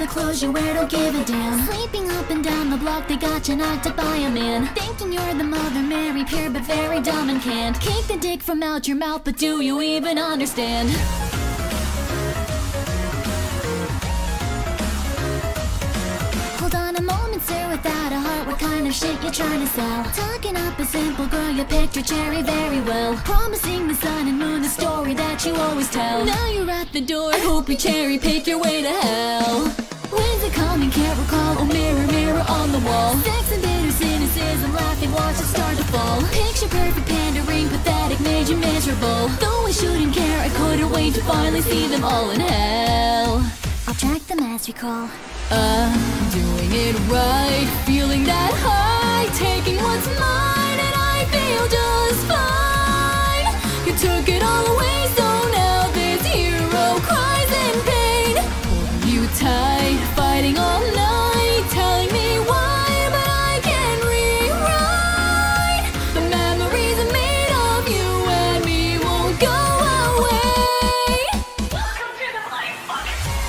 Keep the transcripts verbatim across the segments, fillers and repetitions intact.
the clothes you wear don't give a damn. Sleeping up and down the block, they got you knocked up by a man. Thinking you're the Mother Mary, pure but very dumb and can't kick the dick from out your mouth, but do you even understand? Hold on a moment, sir, without a heart, what kind of shit you trying to sell? Talking up a simple girl, you picked your cherry very well. Promising the sun and moon the story that you always tell. Now you're at the door, I hope you cherry pick your way to hell. When's it coming, can't recall, oh mirror, mirror on the wall. Sex and bitter cynicism, laughing, watch it start to fall. Picture perfect pandering, pathetic, made you miserable. Though I shouldn't care, I couldn't wait to finally see them all in hell. I'll track them as we crawl. I'm doing it right, feeling that high, taking what's mine, and I feel just fine. You took it all away, so now this hero cries in pain. Holding you tight, fighting all night, telling me why, but I can't rewrite. The memories I made of you and me won't go away. Welcome to the life box.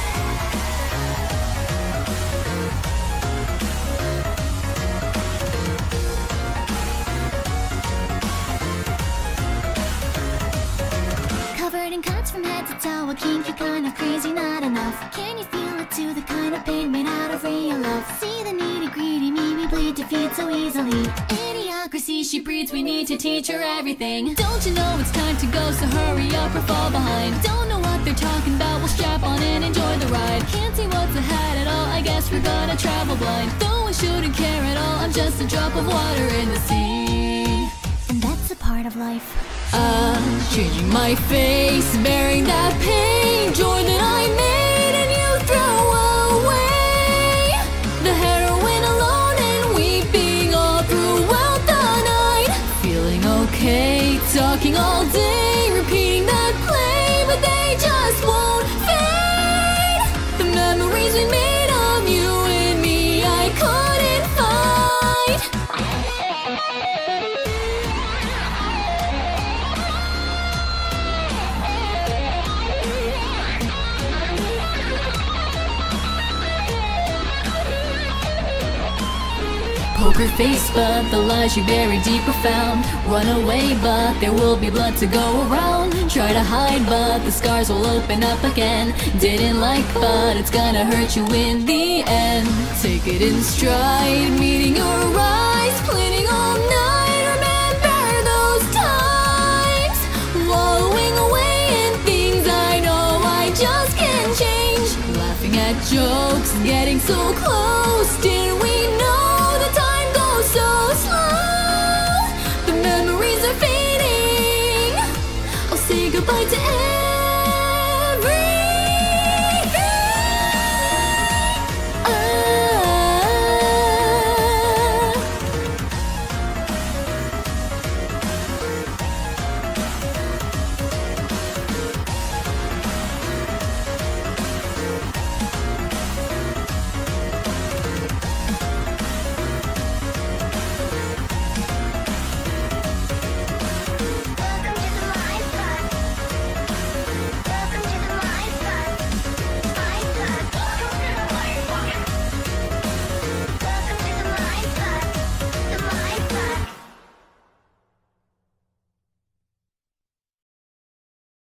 Covered in cuts from head to toe, a kinky kind of crazy, not enough. Can you feel it too, the kind of pain made out of real love? See the needy greedy me, we bleed defeat so easily. Idiocracy she breeds, we need to teach her everything. Don't you know it's time to go, so hurry up or fall behind. Don't know what they're talking about, we'll strap on and enjoy the ride. Can't see what's ahead at all, I guess we're gonna travel blind. Though I shouldn't care at all, I'm just a drop of water in the sea. And that's a part of life. I'm changing my face, bearing that pain, joy that I made and you throw away. The heroin alone and weeping all throughout the night. Feeling okay, talking all day, repeating that play, but they just won't fade. The memories we made of you and me, I couldn't fight. Poker face, but the lies you bury deep profound. Run away, but there will be blood to go around. Try to hide, but the scars will open up again. Didn't like, but it's gonna hurt you in the end. Take it in stride,